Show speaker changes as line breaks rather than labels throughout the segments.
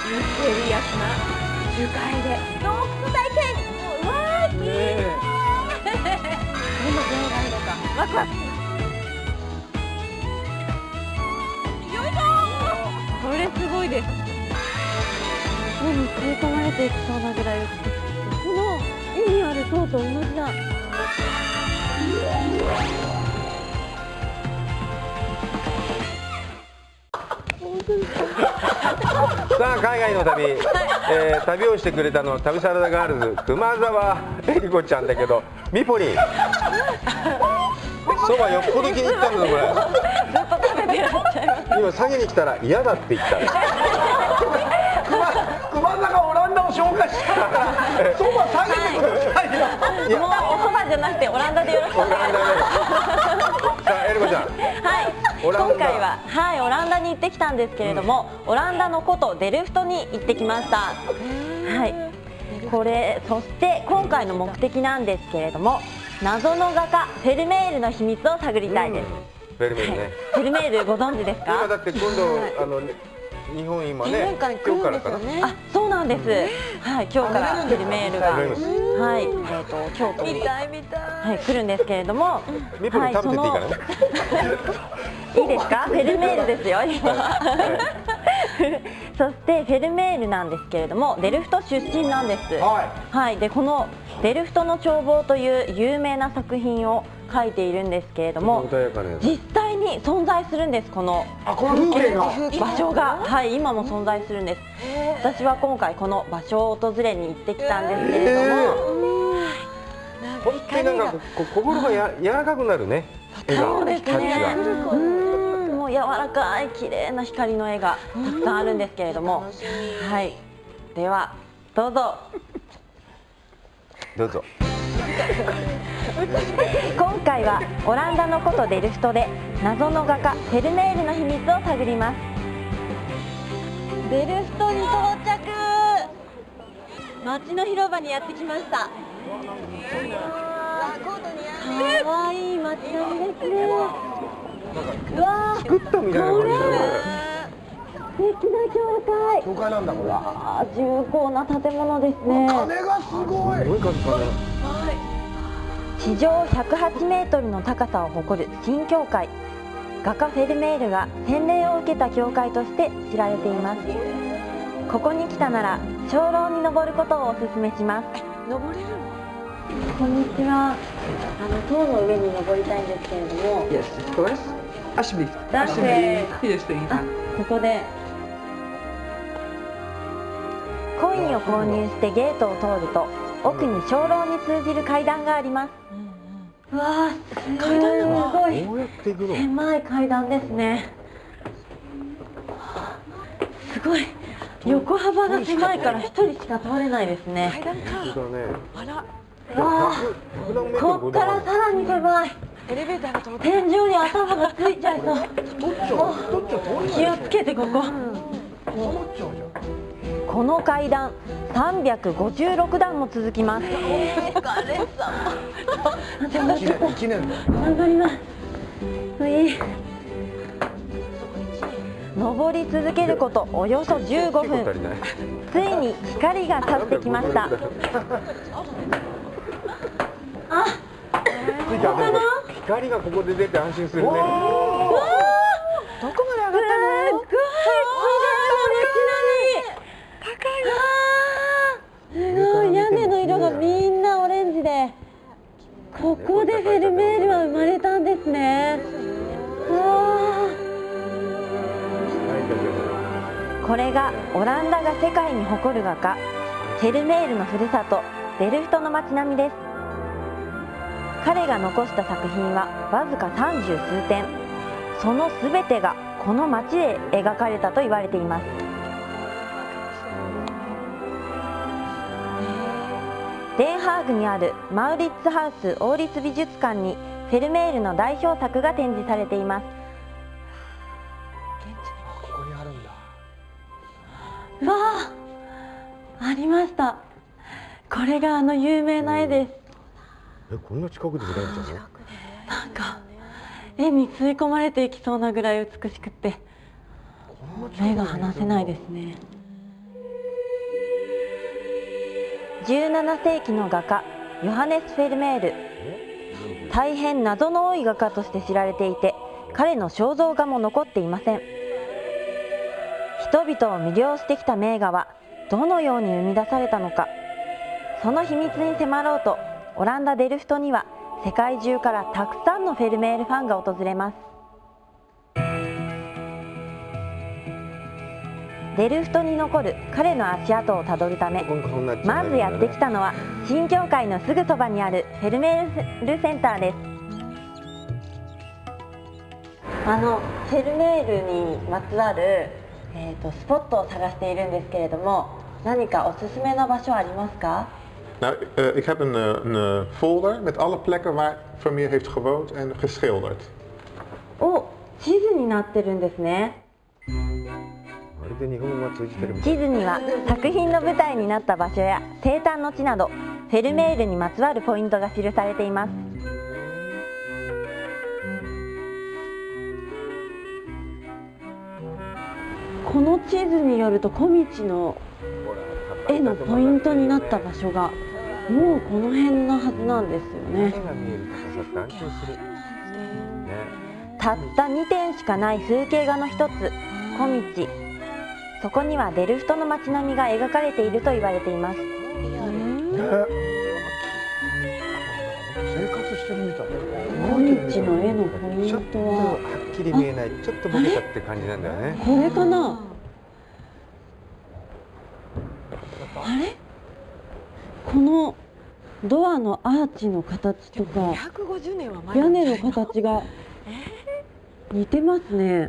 ミステリアスな樹海で洞窟体験。うわー、きれい。どんな出会いがあるのかワクワクします。よいしょー。これすごいです。目に吸い込まれていきそうなぐらい美しくて、この絵にある塔と同じだ。
さあ海外の旅、旅をしてくれたのは旅サラダガールズ熊澤恵理子ちゃんだけど、ミポリンそばよっぽど気に入ったんだぞこれ。
ずっと食べてらっしゃいます。
今下げに来たら嫌だって言った。
熊澤オランダを紹介したらそば下げてくださいよ。
もうおそばじゃなくてオランダでよろしくお願いします。
さあ恵理子ちゃん、
今回はオランダに行ってきたんですけれども、オランダの古都デルフトに行ってきました。そして今回の目的なんですけれども、謎の画家フェルメールの秘密を探りたいです。
フェルメールね。
フェルメールご存知ですか？
今だって今度日本今ね、今日からかな。
あ、そうなんです。今日からフェルメールが京都に来るんですけれども、
ミポリン食べてっていいからね。
いいですか？フェルメールですよ今。そしてフェルメールなんですけれども、デルフト出身なんです。でこのデルフトの眺望という有名な作品を描いているんですけれども、実際に存在するんです。この風景の場所が今も存在するんです。私は今回この場所を訪れに行ってきたんですけれども、
本当になんか心が柔らかくなるね。
そうですね。もう柔らかい綺麗な光の絵がたくさんあるんですけれども、ではどうぞ。
どうぞ。
今回はオランダの古都デルフトで謎の画家フェルメールの秘密を探ります。デルフトに到着。街の広場にやってきました。かわいい街並みですね。うわー、
作ったみたいな感じだね。
素敵な教会。
教会なんだこれ。
重厚な建物ですね。
金がすごい。
すごい数だね。
地上108メートルの高さを誇る新教会。画家フェルメールが洗礼を受けた教会として知られています。ここに来たなら鐘楼に登ることをお勧めします。登れるの？こんにちは。塔の上に登りたいんですけれども。
Yes, of course. Alsjeblieft. Hier is de ingang.
ここでコインを購入してゲートを通ると奥に鐘楼に通じる階段があります。うわー、階段すごい狭い階段ですね。すごい横幅が狭いから一人しか通れないですね。階段か。わあ、こっからさらに狭い。天井に頭がついちゃいそう。気をつけてここ。この階段356段も続きます。頑張ります。登り続けることおよそ15分。ついに光が差してきました。あ、
光がここで出て安心するね。
どこまで上がったの？すごい綺麗な街並み。すごい、屋根の色がみんなオレンジで、ここでフェルメールは生まれたんですね。これがオランダが世界に誇る画家フェルメールのふるさとデルフトの街並みです。彼が残した作品はわずか30数点。その全てがこの街で描かれたと言われています。デンハーグにあるマウリッツハウス王立美術館にフェルメールの代表作が展示されています。
ここにあるんだ。
わあ、ありました。これが有名な絵です。
こんな近くで見られちゃうの？
なんか絵に吸い込まれていきそうなぐらい美しくて目が離せないですね。 17世紀の画家ヨハネス・フェルメール。大変謎の多い画家として知られていて、彼の肖像画も残っていません。人々を魅了してきた名画はどのように生み出されたのか、その秘密に迫ろうとオランダ・デルフトには世界中からたくさんのフェルメールファンが訪れます。デルフトに残る彼の足跡をたどるため、まずやってきたのは新教会のすぐそばにあるフェルメールセンターです。フェルメールにまつわる、スポットを探しているんですけれども、何かおすすめの場所ありますか？
Nou, ik heb een folder met alle plekken waar Vermeer heeft gewoond en geschilderd.
お、地図になってるんですね。地図には作品の舞台になった場所や生誕の地など、フェルメールにまつわるポイントが記されています。この地図によると小道の絵のポイントになった場所がもうこの辺のはずなんですよね。たった2点しかない風景画の一つ、小道。そこにはデルフトの街並みが描かれていると言われています。
生活してるみたい。
小道の絵のポイントは
はっきり見えない、ちょっとボケたって感じなんだよね。
これかな。あれ、このドアのアーチの形とか屋根の形が似てますね。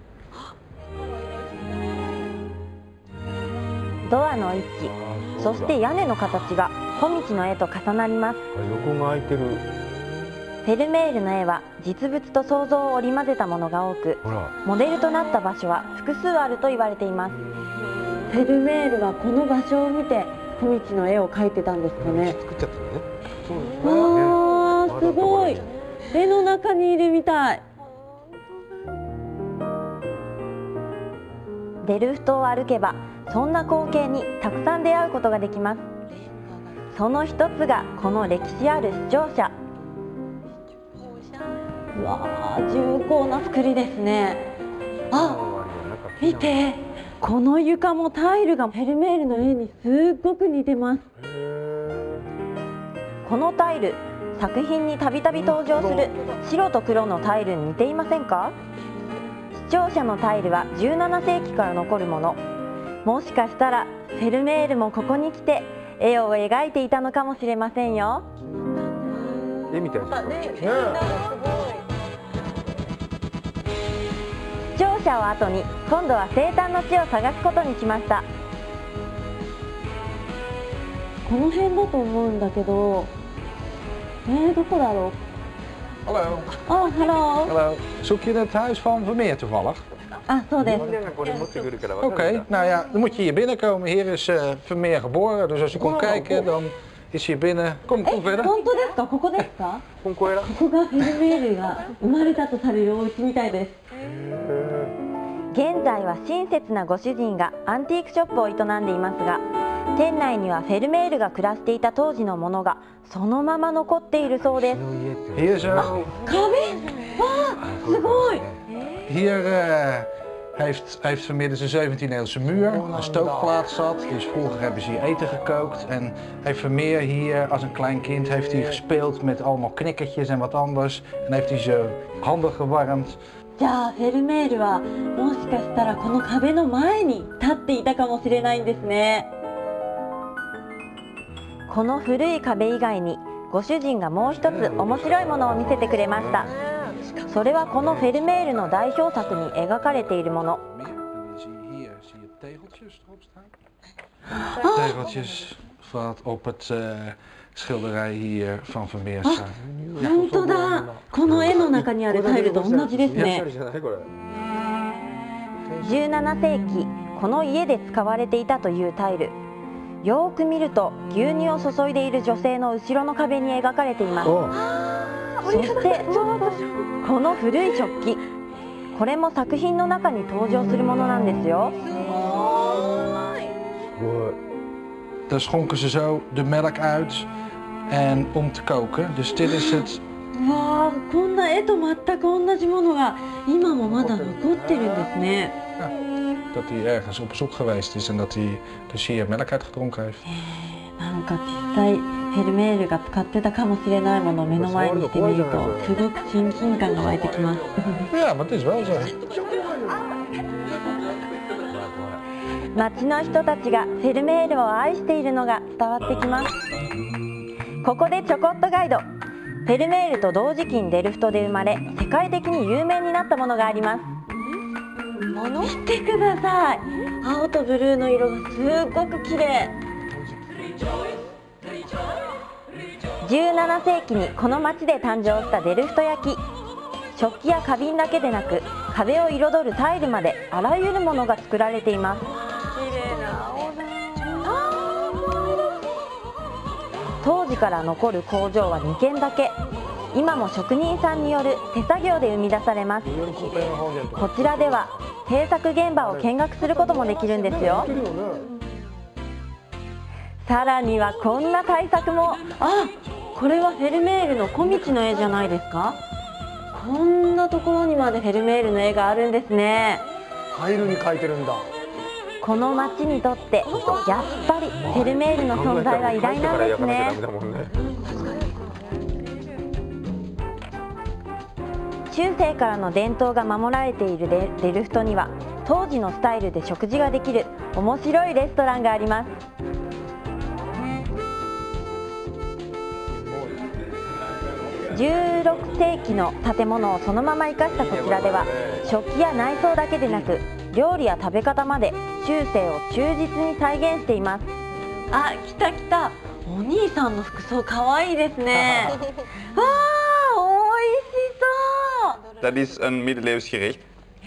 ドアの位置、そして屋根の形が小道の絵と重なります。
横が開いてる。
フェルメールの絵は実物と想像を織り交ぜたものが多く、モデルとなった場所は複数あると言われています。フェルメールはこの場所を見て小道の絵を描いてたんですかね。
作っちゃったね。
わー、すごい。絵の中にいるみたい。デルフトを歩けばそんな光景にたくさん出会うことができます。その一つがこの歴史ある市庁舎。うわー、重厚な作りですね。あ、見て、この床もタイルがフェルメールの絵にすっごく似てます。このタイル、作品にたびたび登場する白と黒のタイルに似ていませんか？市庁舎のタイルは17世紀から残るもの。もしかしたらフェルメールもここに来て絵を描いていたのかもしれませんよ。
絵みたいですね。
市庁舎を後に今度は生誕の地を探すことにしました。この辺だと思うんだけど、どこだろう。
Hallo.
あ、ハロー。
Hallo. Zoek je het huis van Vermeer toevallig?
あ、そうです。
Oké, nou ja, dan moet je hier binnenkomen. Hier is Vermeer geboren, dus als je komt kijken, dan is hier binnen. Kom verder.
本当ですか？ここですか？ここがフェルメールが生まれたとされるお家みたいです。現在は親切なご主人がアンティークショップを営んでいますが、店内にはフェルメールが暮らしていた当時のものがそのまま残っているそうです。
Hier zo.
壁？わあ、すごい。
Hier heeft Vermeer dus een 17e-eeuwse muur, een stookplaats zat. Dus vroeger hebben ze hier eten gekookt. En heeft Vermeer hier als een klein kind heeft hij gespeeld met allemaal knikkertjes en wat anders. En heeft hij zijn handen gewarmd.
じゃあフェルメールはもしかしたらこの壁の前に立っていたかもしれないんですね。この古い壁以外にご主人がもう一つ面白いものを見せてくれました。それはこのフェルメールの代表作に描かれているもの。
Tegeltjes wat op het schilderij hier van Vermeer staan.
本当だ。この絵の中にあるタイルと同じですね。17世紀、この家で使われていたというタイル。よーく見ると牛乳を注いでいる女性の後ろの壁に描かれています。そしてこの古い食器、これも作品の中に登場するものなんですよ。
daar schonken ze zo de melk uit en om te koken. Dus dit is het.
わあ、こんな絵と全く同じものが今もまだ残ってるんですね。
Dat hij ergens op bezoek geweest is en dat hij dus hier melk uitgedronken heeft.
なんか実際フェルメールが使ってたかもしれないものを目の前にしてみるとすごく親近感が湧いてきます。
Ja, maar het is wel zo.
街の人たちがフェルメールを愛しているのが伝わってきます。ここでちょこっとガイド。フェルメールと同時期にデルフトで生まれ、世界的に有名になったものがあります。見てください。青とブルーの色がすごく綺麗。17世紀にこの町で誕生したデルフト焼き。食器や花瓶だけでなく、壁を彩るタイルまであらゆるものが作られています。当時から残る工場は2軒だけ。今も職人さんによる手作業で生み出されます。こちらでは制作現場を見学することもできるんですよ。さらにはこんな大作も。あ、これはフェルメールの小道の絵じゃないですか。こんなところにまでフェルメールの絵があるんですね。
タイルに描いてるんだ。
この町にとってやっぱりフェルメールの存在は偉大なんですね。中世からの伝統が守られているデルフトには当時のスタイルで食事ができる面白いレストランがあります。16世紀の建物をそのまま生かしたこちらでは食器や内装だけでなく料理や食べ方まで中世を忠実に再現しています。あ、来た来た。お兄さんの服装かわいいですね。わあ、美味しそう。
Dat is een middeleeuws gerecht.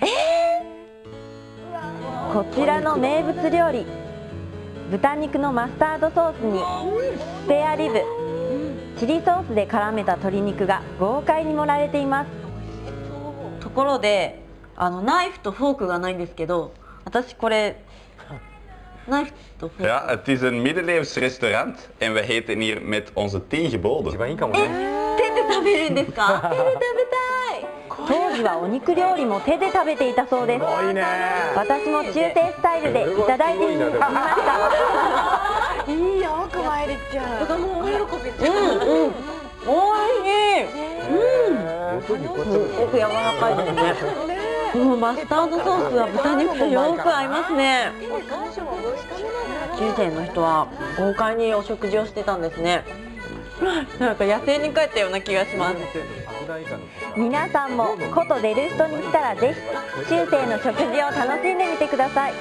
こちらの名物料理、豚肉のマスタードソースにスペアリブ、チリソースで絡めた鶏肉が豪快に盛られています。ところでナイフとフォークがないんですけど、私これナイフとフォーク。
Ja, het is een middeleeuws restaurant en we eten hier met onze 10 geboden.
一番いいかもね。
手で食べるんですか？手で食べたい。当時はお肉料理も手で食べていたそうです。
いいね。
私も中世スタイルでいただいてみました。
いいよ、奥参りっちゃう。
子供大喜び。おいしい。すごく柔らかいですね。このマスタードソースは豚肉とよく合いますね。中世の人は豪快にお食事をしてたんですね。なんか野生に帰ったような気がします。皆さんも古都デルフトに来たらぜひ中世の食事を楽しんでみてください。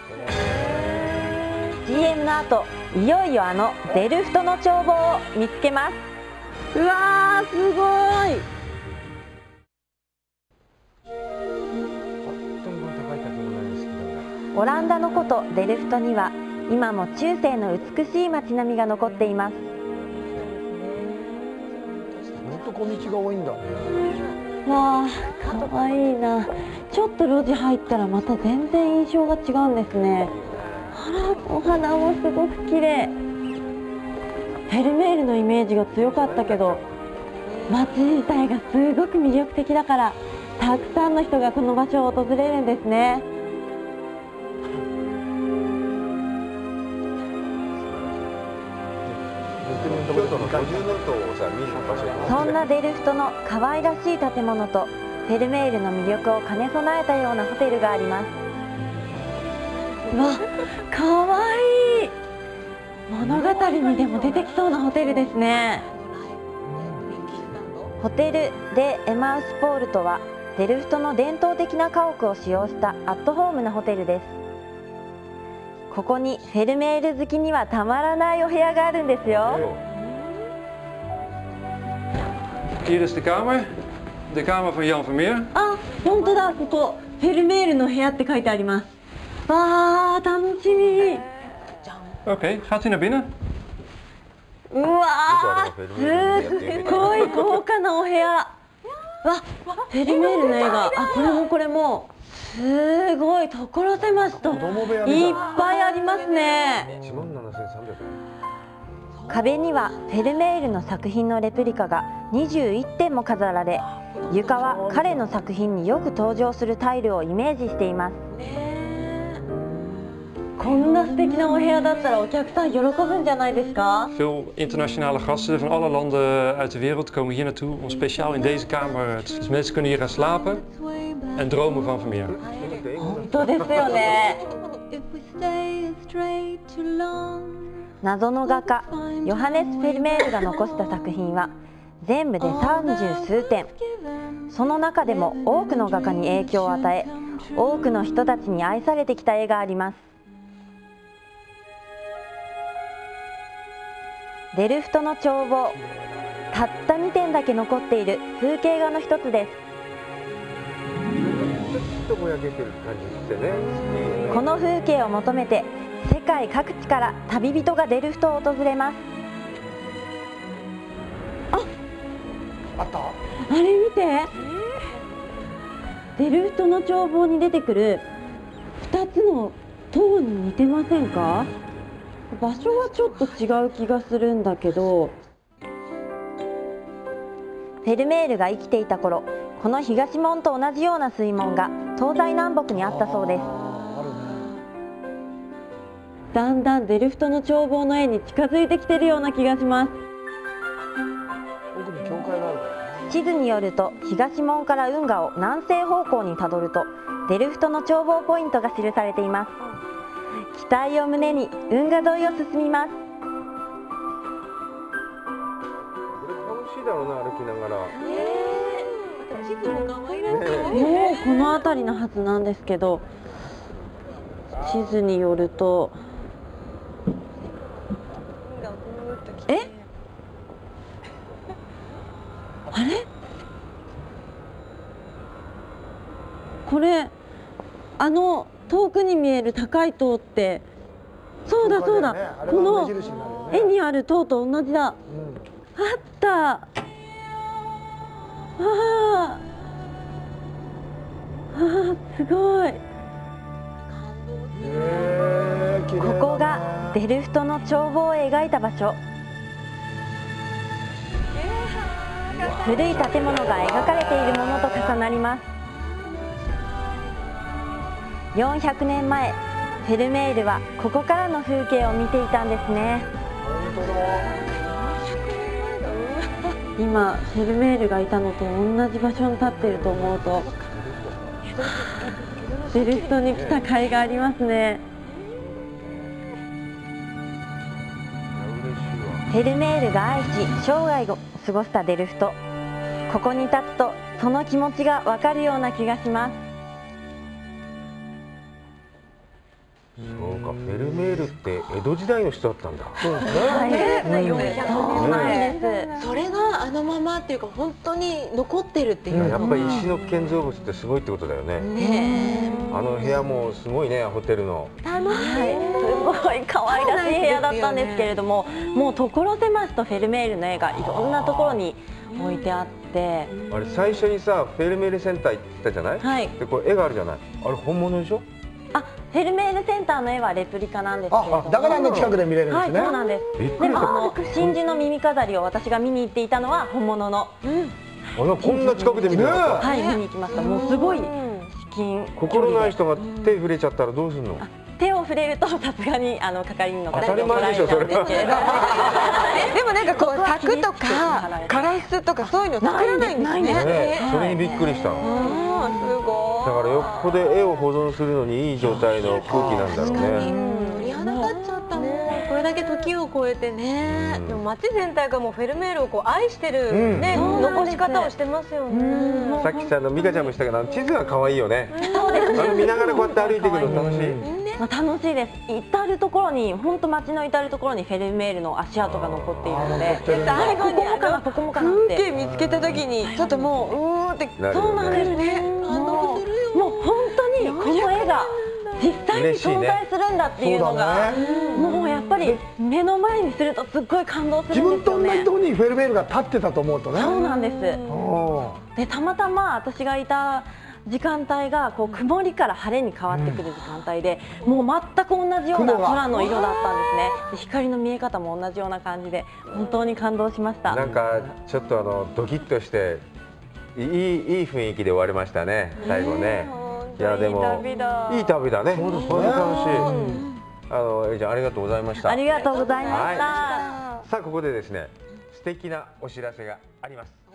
CM の後、いよいよデルフトの眺望を見つけます。うわー、すごい。オランダの古都デルフトには今も中世の美しい街並みが残っています。
本当小道が多いんだ。
わあ、かわいいな。ちょっと路地入ったらまた全然印象が違うんですね。あら、お花もすごく綺麗。フェルメールのイメージが強かったけど、街自体がすごく魅力的だからたくさんの人がこの場所を訪れるんですね。そんなデルフトの可愛らしい建物とフェルメールの魅力を兼ね備えたようなホテルがあります。うわ、かわいい。物語にでも出てきそうなホテルですね。ホテル・デ・エマウスポールとはデルフトの伝統的な家屋を使用したアットホームなホテルです。ここにフェルメール好きにはたまらないお部屋があるんですよ。
Hier is de kamer van Jan Vermeer.
あ、本当だ、ここフェルメールの部屋って書いてあります。わー、楽しみ。
Oké, gaat u naar binnen?
うわー、すごい豪華なお部屋。わ、フェルメールの絵が、あ、これもすごい所狭しといっぱいありますね。 壁にはフェルメールの作品のレプリカが21点も飾られ、床は彼の作品によく登場するタイルをイメージしています。こんな素敵なお部屋だったらお客さん喜ぶんじゃないですか？
Veel internationale gasten van alle landen uit de wereld komen hier naartoe om speciaal in deze kamer. Dus mensen kunnen hier gaan slapen en dromen van Vermeer.
本当ですよね。謎の画家ヨハネス・フェルメールが残した作品は全部で30数点。その中でも多くの画家に影響を与え、多くの人たちに愛されてきた絵があります。デルフトの眺望、たった2点だけ残っている風景画の一つです。この風景を求めて世界各地から旅人がデルフトを訪れます。あれ見て、デルフトの眺望に出てくる2つの塔に似てませんか？場所はちょっと違う気がするんだけど、フェルメールが生きていた頃、この東門と同じような水門が東西南北にあったそうです。だんだんデルフトの眺望の絵に近づいてきてるような気がします。地図によると、東門から運河を南西方向にたどるとデルフトの眺望ポイントが記されています。期待を胸に運河沿いを進みます。
楽しいだろうな、歩きながら。
地図も可愛らしい。もうこの辺りのはずなんですけど、地図によると、あれ？これ遠くに見える高い塔って、そうだそうだ、この絵にある塔と同じだ。あった。すごい。ここがデルフトの眺望を描いた場所。古い建物が描かれているものと重なります。400年前、フェルメールはここからの風景を見ていたんですね。今フェルメールがいたのと同じ場所に立っていると思うと、デルフトに来た甲斐がありますね。フェルメールが愛し生涯を過ごしたデルフト、ここに立つとその気持ちがわかるような気がします。
そうか、フェルメールって江戸時代の人だったんだ。
そうですね。
はい、
400年前です。それがあのままっていうか本当に残ってるっていう。
やっぱり石の建造物ってすごいってことだよね。あの部屋もすごいね、ホテルの。
はい、すごい可愛らしい部屋だったんですけれども、もう所狭しとフェルメールの絵がいろんなところに置いてあって、
あれ最初にさ、フェルメールセンター行ってたじゃない？はい。でこれ絵があるじゃない。あれ本物でしょ？
あ、フェルメールセンターの絵はレプリカなんですけれども。
だからあの近くで見れるんですね。
はい、そうなんです。でも真珠の耳飾りを私が見に行っていたのは本物の。
こんな近くで見てた。
はい、見に行きました。もうすごい至近。
心ない人が手触れちゃったらどうするの？
手を触れるとさすがに係員の方に
当たり前でしょ、それは。
でもなんかこう柵とかカラスとかそういうの作らないんですね。
それにびっくりしたの。
すごい。
だからよっぽど絵を保存するのにいい状態の空気なんだろうね。
鳥肌立っちゃったもん。これだけ時を超えてね。でも街全体がもうフェルメールをこう愛してるね残し方をしてますよね。
さっきさミカちゃんもしたけど地図が可愛いよね。見ながらこうやって歩いていくの楽しい。
楽しいです。至る所に、本当街の至る所にフェルメールの足跡が残っているので、
最後に
ここもかなって
風景見つけた時にちょっともううーって、
そうなんですね。もう本当にこの絵が実際に存在するんだっていうのが、もうやっぱり目の前にするとすっごい感動するんですよね。
自分と同じところにフェルメールが立ってたと思うとね。
そうなんです。でたまたま私がいた時間帯がこう曇りから晴れに変わってくる時間帯で、もう全く同じような空の色だったんですね。で光の見え方も同じような感じで本当に感動しました。
なんかちょっとドキッとしていい雰囲気で終わりましたね、最後ね。いやでもいい旅だね。本当に楽しい。エリちゃんありがとうございました。
ありがとうございました。
さあここでですね、素敵なお知らせがあります。